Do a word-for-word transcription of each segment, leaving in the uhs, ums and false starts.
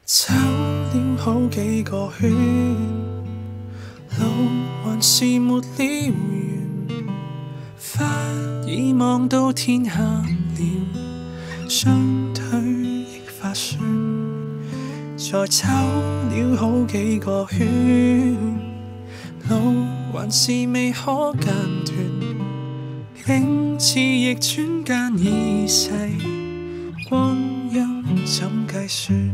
走了好幾個圈，路還是沒了完，忽已望到天黑了，雙腿亦發酸。再走了好幾個圈，路還是未可間斷，景致亦轉間已逝，光陰怎計算？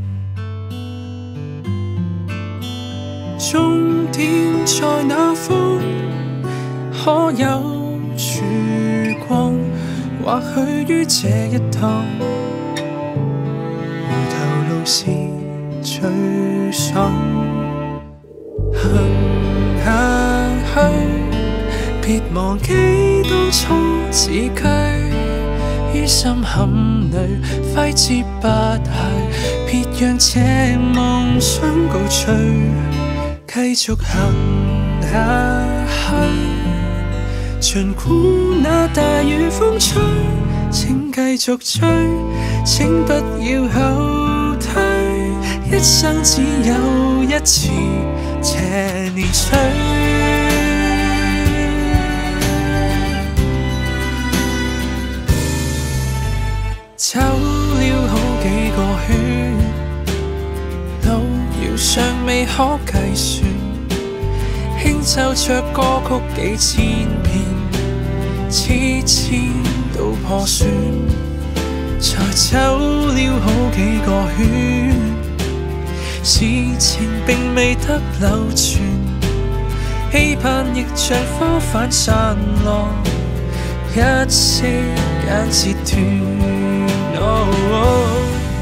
終點在那方？可有曙光？或許於這一趟，回頭路是最爽。行下去，別忘記當初字句，於心坎裏揮之不去，別讓這夢想告吹。繼續行下去，盡管那大雨風吹，請繼續追，請不要後退，一生只有一次這年歲。走了好幾個圈，路遙尚未可計算，輕奏着歌曲幾千遍，次次都破損。才走了好幾個圈，事情並未得流傳，期盼亦像花瓣散落，一息間折斷。Oh, oh.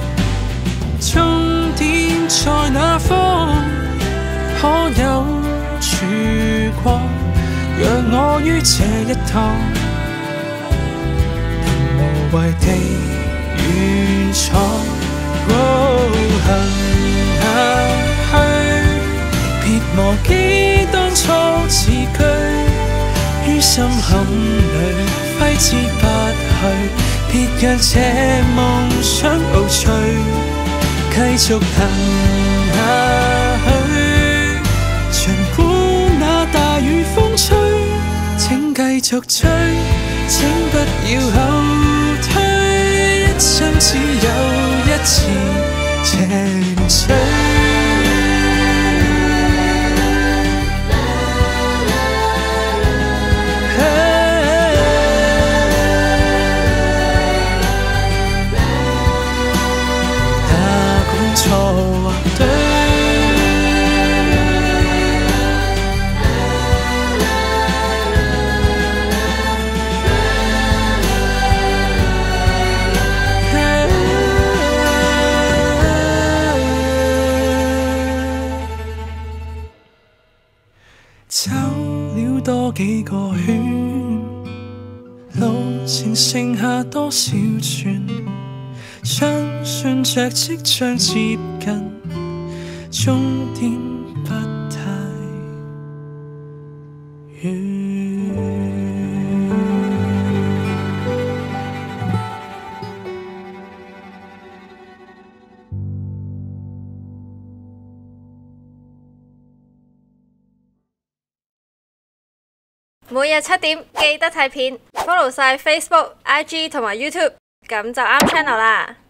終點在哪方？可有曙光？讓我於這一趟能無謂地遠闖。Oh, 行下去，別忘記當初字句，於心坎裏揮之不去。別讓這夢想告吹，繼續行下去，盡管那大雨風吹，請繼續追，請不要後退，一生只有一次這年歲。走了多幾個圈，路程剩下多少寸？相信着即將接近，終點不太遠。 每日七點記得睇片 ，follow 晒 Facebook、I G 同埋 YouTube， 咁就啱 channel 啦。